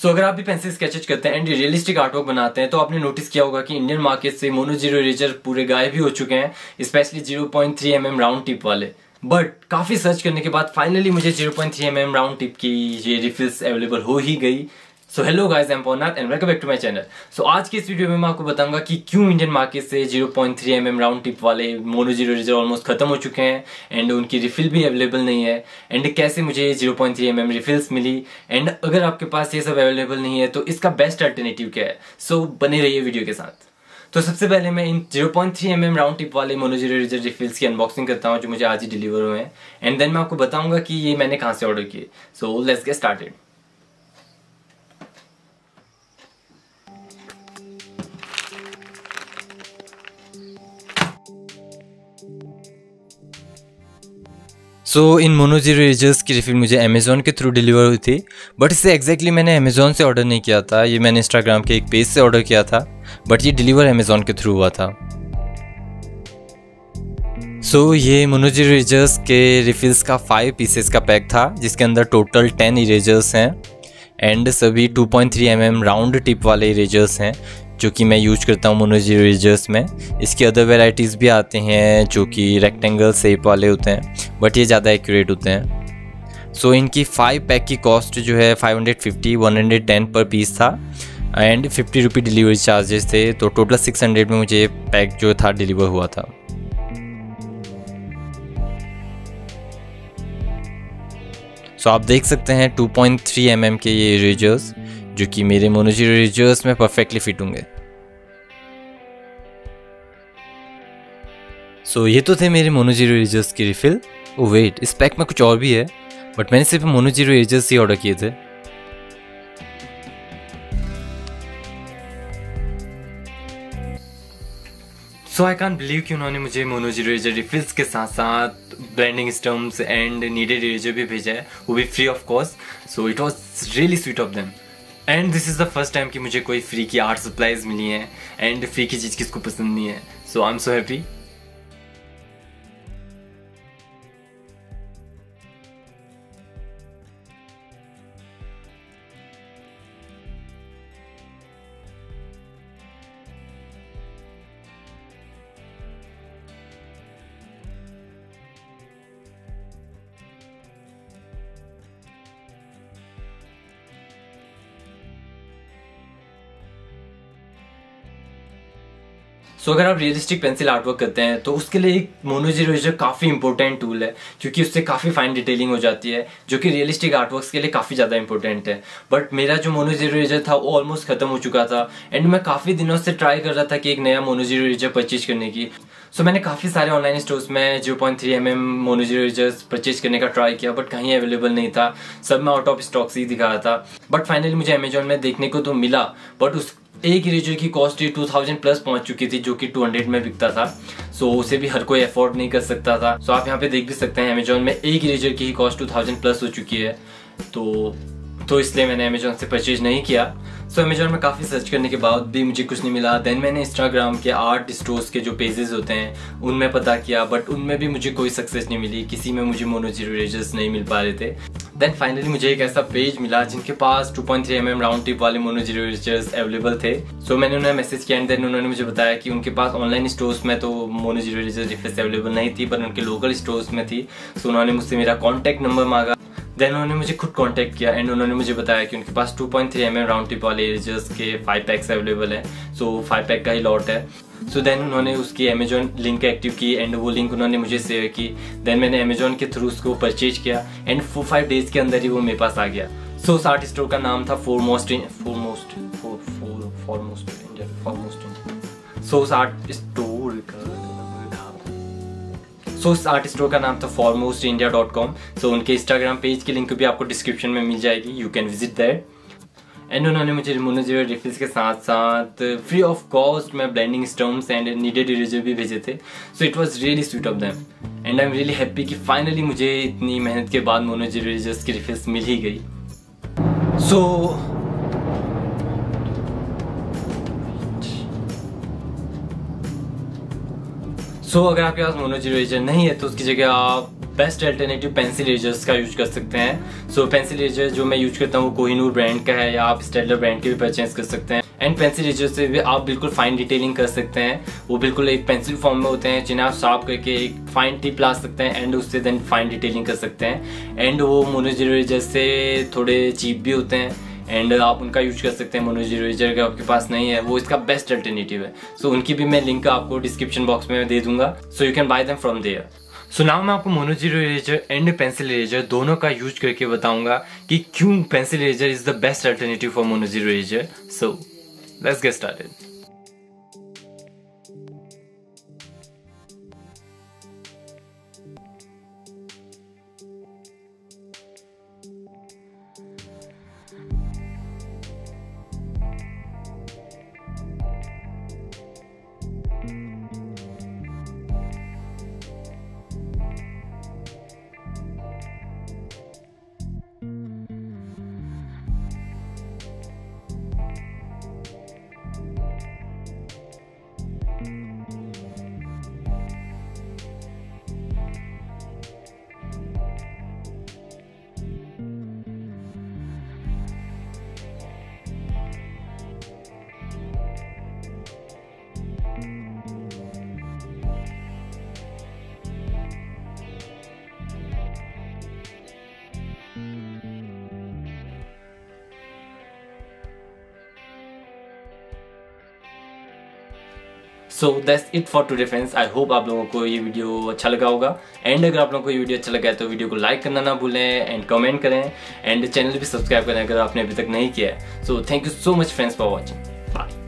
अगर आप भी पेंसिल स्केचेज करते हैं एंड रियलिस्टिक आर्टवर्क बनाते हैं तो आपने नोटिस किया होगा कि इंडियन मार्केट से मोनो जीरो इरेजर पूरे गायब ही हो चुके हैं, स्पेशली 0.3 mm राउंड टिप वाले। बट काफी सर्च करने के बाद फाइनली मुझे 0.3 mm राउंड टिप की ये रिफिल्स अवेलेबल हो ही गई। So hello guys, I am Pavannath and welcome back to my channel. So आज के इस वीडियो में मैं आपको बताऊंगा कि क्यों इंडियन मार्केट से 0.3 mm राउंड टिप वाले मोनो जीरो इरेजर ऑलमोस्ट खत्म हो चुके हैं एंड उनकी रिफिल भी अवेलेबल नहीं है, एंड कैसे मुझे 0.3 mm रिफिल्स मिली, एंड अगर आपके पास ये सब अवेलेबल नहीं है तो इसका बेस्ट अल्टरनेटिव क्या है। सो बने रहिए वीडियो के साथ। तो सबसे पहले मैं इन 0.3 mm राउंड टिप वाले मोनो जीरो इरेजर रिफिल्स की अनबॉक्सिंग करता हूँ जो मुझे आज ही डिलीवर हुए हैं, एंड देन मैं आपको बताऊंगा कि ये मैंने कहाँ से ऑर्डर किए। So let's get started. इन मोनो जीरो इरेजर्स की रिफिल मुझे अमेज़ॉन के थ्रू डिलीवर हुई थी, बट इसे एग्जैक्टली मैंने अमेज़ॉन से ऑर्डर नहीं किया था, ये मैंने इंस्टाग्राम के एक पेज से ऑर्डर किया था, बट ये डिलीवर अमेज़ॉन के थ्रू हुआ था। ये मोनो जीरो इरेजर्स के रिफिल्स का 5 पीसेस का पैक था जिसके अंदर टोटल 10 इरेजर्स हैं एंड सभी 2.3 mm राउंड टिप वाले इरेजर्स हैं जो कि मैं यूज करता हूँ मोनो जीरो इरेजर्स में। इसकी अदर वेराइटीज़ भी आते हैं जो कि रेक्टेंगल शेप वाले होते हैं, बट ये ज़्यादा एक्यूरेट होते हैं। इनकी 5 पैक की कॉस्ट जो है 550 110 पर पीस था एंड 50 रुपये डिलीवरी चार्जेस थे, तो टोटल 600 में मुझे पैक जो था डिलीवर हुआ था। आप देख सकते हैं 2.3 mm के ये इरेजर्स जो कि मेरे मोनो जीरो इरेजर्स में परफेक्टली फिट होंगे। ये तो थे मेरे मोनो जीरो इरेजर्स की रिफिल। वेट, इस पैक में कुछ और भी है, बट मैंने सिर्फ मोनो जीरो इरेजर्स ही ऑर्डर किए थे। आई कांट बिलीव कि उन्होंने मुझे मोनो जीरो इरेजर रिफिल्स के साथ साथ blending stumps and kneaded eraser भी भेजा है, वो भी free of cost. It was really sweet of them and this is the first time कि मुझे कोई फ्री की आर्ट सप्लाईज मिली हैं, एंड फ्री की चीज़ किसको पसंद नहीं है। I am so happy. अगर आप रियलिस्टिक पेंसिल आर्टवर्क करते हैं तो उसके लिए एक मोनो जीरो इरेजर काफ़ी इंपॉर्टेंट टूल है, क्योंकि उससे काफ़ी फाइन डिटेलिंग हो जाती है जो कि रियलिस्टिक आर्टवर्क्स के लिए काफ़ी ज़्यादा इंपॉर्टेंट है। बट मेरा जो मोनो जीरो इरेजर था वो ऑलमोस्ट खत्म हो चुका था एंड मैं काफ़ी दिनों से ट्राई कर रहा था कि एक नया मोनो जीरो इरेजर परचेज करने की। मैंने काफ़ी सारे ऑनलाइन स्टोर्स में 0.3 mm Mono Zero erasers purchase करने का ट्राई किया, बट कहीं अवेलेबल नहीं था, सब में आउट ऑफ स्टॉक ही दिखा रहा था। बट फाइनली मुझे अमेजोन में देखने को तो मिला, बट उस एक इरेजर की कॉस्ट 2000 प्लस पहुंच चुकी थी जो कि 200 में बिकता था। उसे भी हर कोई अफोर्ड नहीं कर सकता था। आप यहाँ पे देख भी सकते हैं अमेजोन में एक इरेजर की ही कॉस्ट 2000 प्लस हो चुकी है, तो इसलिए मैंने अमेजोन से परचेज नहीं किया। अमेजोन में काफ़ी सर्च करने के बाद भी मुझे कुछ नहीं मिला। देन मैंने इंस्टाग्राम के आर्ट स्टोर्स के जो पेजेस होते हैं उनमें पता किया, बट उनमें भी मुझे कोई सक्सेस नहीं मिली, किसी में मुझे मोनो जीरो इरेजर्स नहीं मिल पा रहे थे। देन फाइनली मुझे एक ऐसा पेज मिला जिनके पास 2.3 mm राउंड टिप वाले मोनो जीरो इरेजर्स अवेलेबल थे। मैंने उन्हें मैसेज किया एंड देन उन्होंने मुझे बताया कि उनके पास ऑनलाइन स्टोर्स में तो Mono zero eraser refills available नहीं थी, पर उनके लोकल स्टोर्स में थी। उन्होंने मुझसे मेरा कॉन्टैक्ट नंबर मांगा, देन उन्होंने मुझे खुद कांटेक्ट किया एंड उन्होंने मुझे बताया कि उनके पास 2.3 mm राउंड टिप वाले इरेजर्स के 5 पैक्स अवेलेबल हैं। 5 पैक का ही लॉट है। देन उन्होंने उसकी अमेजोन लिंक एक्टिव की एंड वो लिंक उन्होंने मुझे शेयर की। देन मैंने अमेजोन के थ्रू उसको परचेज किया एंड 4-5 डेज के अंदर ही वो मेरे पास आ गया। उस आर्ट स्टोर का नाम था फॉरमोस्ट इंडिया। उस आर्ट स्टोर का नाम था formoustindia.com। उनके इंस्टाग्राम पेज की लिंक भी आपको डिस्क्रिप्शन में मिल जाएगी, you can visit that. And उन्होंने मुझे मोनो जीरो रिफिल्स के साथ साथ फ्री ऑफ कॉस्ट में blending stumps and kneaded eraser भी भेजे थे। It was really sweet of them and I am really happy कि फाइनली मुझे इतनी मेहनत के बाद मोनो जीरो इरेजर्स की रिफिल्स मिल ही गई। अगर आपके पास मोनो जीरो इरेजर नहीं है तो उसकी जगह आप बेस्ट अल्टरनेटिव पेंसिल इरेजर्स का यूज कर सकते हैं। सो पेंसिल इरेजर जो मैं यूज करता हूँ वो कोहिनूर ब्रांड का है, या आप स्टेडलर ब्रांड के भी परचेज कर सकते हैं। एंड पेंसिल इरेजर से भी आप बिल्कुल फाइन डिटेलिंग कर सकते हैं। वो बिल्कुल एक पेंसिल फॉर्म में होते हैं जिन्हें आप शार्प करके एक फाइन टिप ला सकते हैं एंड उससे देन फाइन डिटेलिंग कर सकते हैं। एंड वो मोनोजीरो इरेजर से थोड़े चीप भी होते हैं एंड आप उनका यूज कर सकते हैं। मोनोजीरो इरेजर अगर आपके पास नहीं है वो इसका बेस्ट अल्टरनेटिव है। सो उनकी भी मैं लिंक आपको डिस्क्रिप्शन बॉक्स में दे दूंगा, so you can buy them from there. So now मैं आपको Mono Zero eraser and pencil eraser दोनों का यूज करके बताऊंगा कि क्यों pencil eraser is the best alternative for Mono Zero eraser. So let's get started. So that's it for today friends. I hope आप लोगों को ये वीडियो अच्छा लगा होगा। एंड अगर आप लोगों को ये वीडियो अच्छा लगा है तो वीडियो को लाइक करना ना भूलें एंड कमेंट करें एंड चैनल भी सब्सक्राइब करें अगर आपने अभी तक नहीं किया है। So thank you so much friends for watching. Bye.